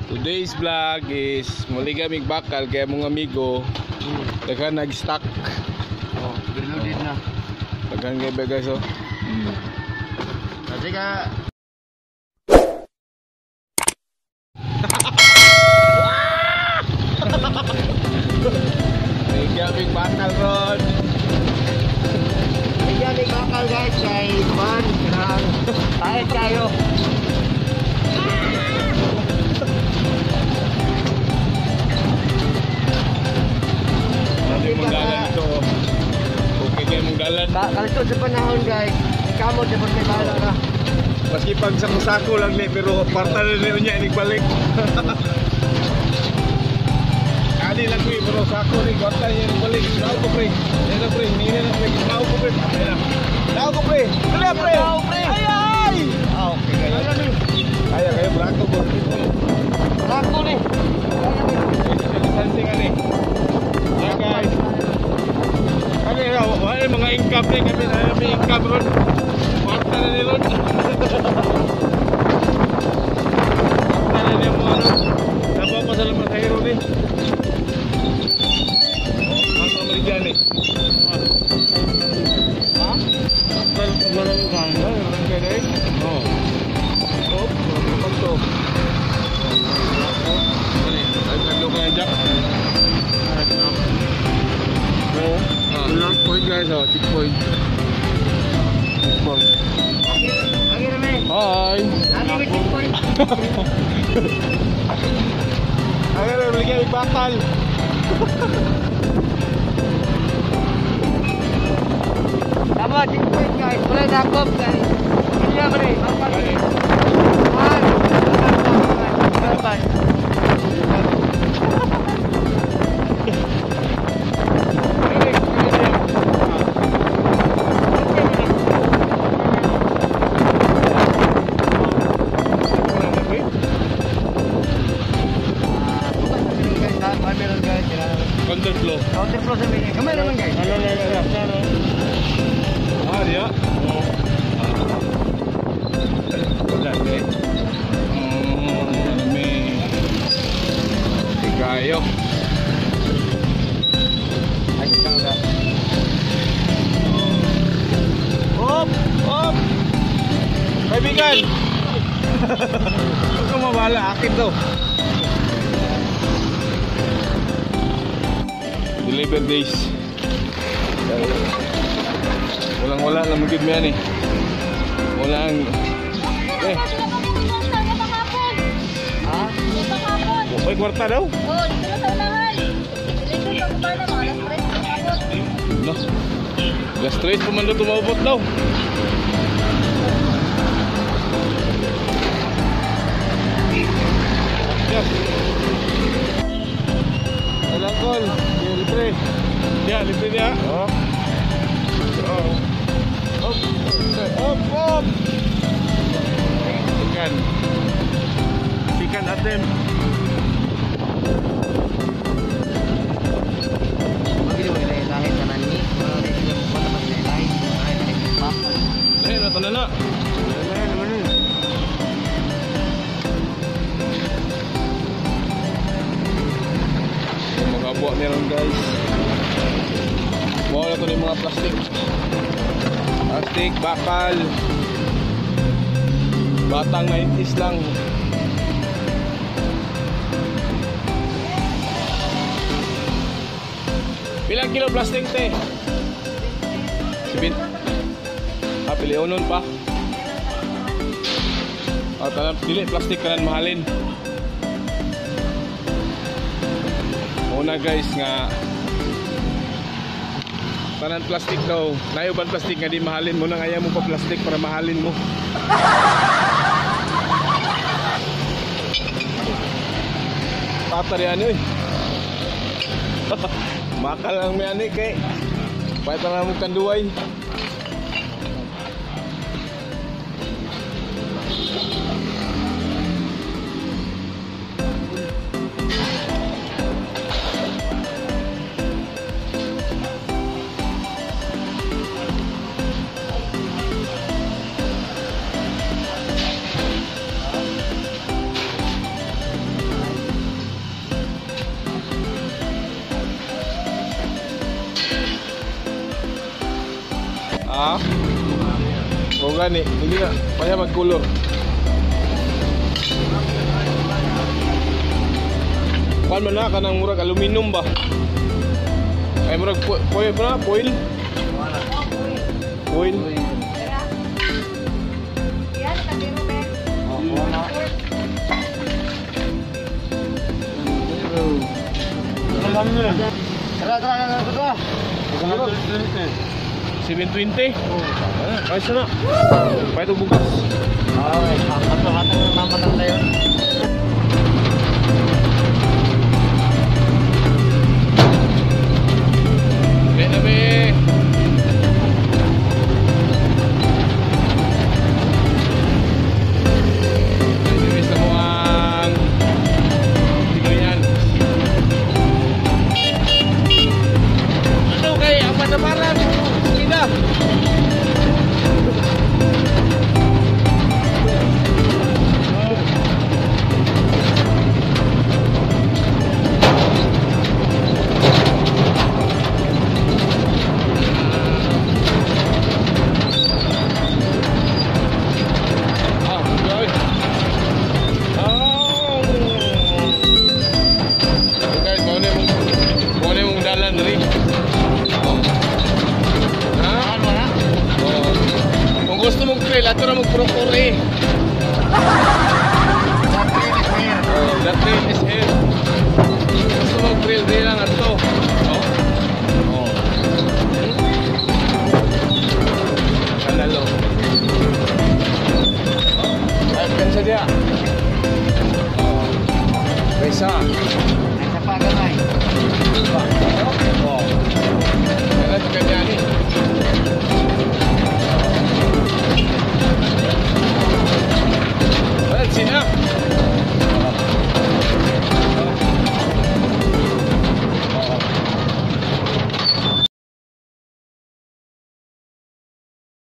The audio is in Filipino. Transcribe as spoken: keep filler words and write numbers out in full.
Today's vlog is muli kami bakal kaya mga amigo dagan nag-stock. Oh, reloaded na. Dagan kay ba guys oh. Mm. Kasi ka May kami bakal ron. May kami bakal guys kay man kanang tayo kayo. Manggalan ito. Okay kayo manggalan. Kalito sa panahon guys. Kamot sa pagkakala na. Maski pag sako-sako lang ni pero parta na niya inig-balik. Kali lang ko pero sako ni parta niya inig-balik. Tao ko pre. Yan na pre. Nina na pre. Tao ko pre. Tao ko pre. Kaya pre. Tao pre. Ay ay. Ah okay guys. Kaya kayo brako bro. Brako ni. Sansing ani. Hi guys. Kami na, wala mga income ni kami na may income ron. Parta na ni ron. Parta na ni mo ano. Dapat pa sa laman sa hero ni. Ang kamali dyan eh. Ha? Bakal malang ganda. Ang ganda eh. Oo. Oh, kapag to. Ay, naglo ka yan Jack. Oo. Last point guys, oh, six point. Six point. Lagi naman. Hi. Lagi may six point. Ayan na, balik kayo bakal. Tama, six point guys. Wala na akop guys. Hindi na mali. Bakal. One. Bakal. Counterflow. Counterflow sa mga. Kamay naman guys. Ano na na na. Ah, dia. Oh. Wala eh. Oh, may tigayo. Ay, kanga. Hop, hop. Kaibigan. Huwag kang mabala, akin daw. Deliver days. Walang wala lang magiging mo yan eh. Walang eh. Ha? May kwarta daw. Oo, dito na sa unahan. Dito sa unahan na mga alas tres na kapot. No. Alas tres pa man daw tumabot daw. Yes. Alang call. Yan, libre. Yan, libre niya. Oh. Oh. Op. Op, op. Sikan. Sikan atem. Magiging mo ilahin sa nani. Magiging mo pa naman ilahin. Ilahin pa. Eh, nata na na. Ilahin naman yun. Magabuak meron guys. Wala to yung mga plastic. Plastic, bakal. Batang nineties lang. Pilang kilo plastic te? Sibin. Ah, pili unon pa. Ah, tanan dili plastic kanan mahalin. Una guys nga tanan plastic daw. Nayuban plastic nga di mahalin mo nang ayaw mo pa plastic para mahalin mo. Patar yan eh. Makal ang may anik eh. Pahit na mo kanduay. gani, hindi na kaya mag-color. Kuan man na kanang murag aluminum ba? Ay murag fo- foil ba? Foil? Foil. Tara. Yan, kabiro, Ben. Tara, tara, tara, tara. seven twenty. Ah, ayos na. Pa ito bukas. Ay, hato-hato ng naman na yun. Kaya na be. Anyway, sa mo ang Pinoyan. Ano kay ang panabaran? Sina? Ah, good. Oh. So guys, mo na mong mo na mong dalan rin. Ha? Ano na? Oo. Kung gusto mong trail, ato na mag-procure eh. Oh, that trail is here. Kung gusto mong trail, di lang ato. Oh. Oh. Kanalo. Oh. Ay, pensa dia. Oh. Pesa. Ay, sa pagamay. Ba.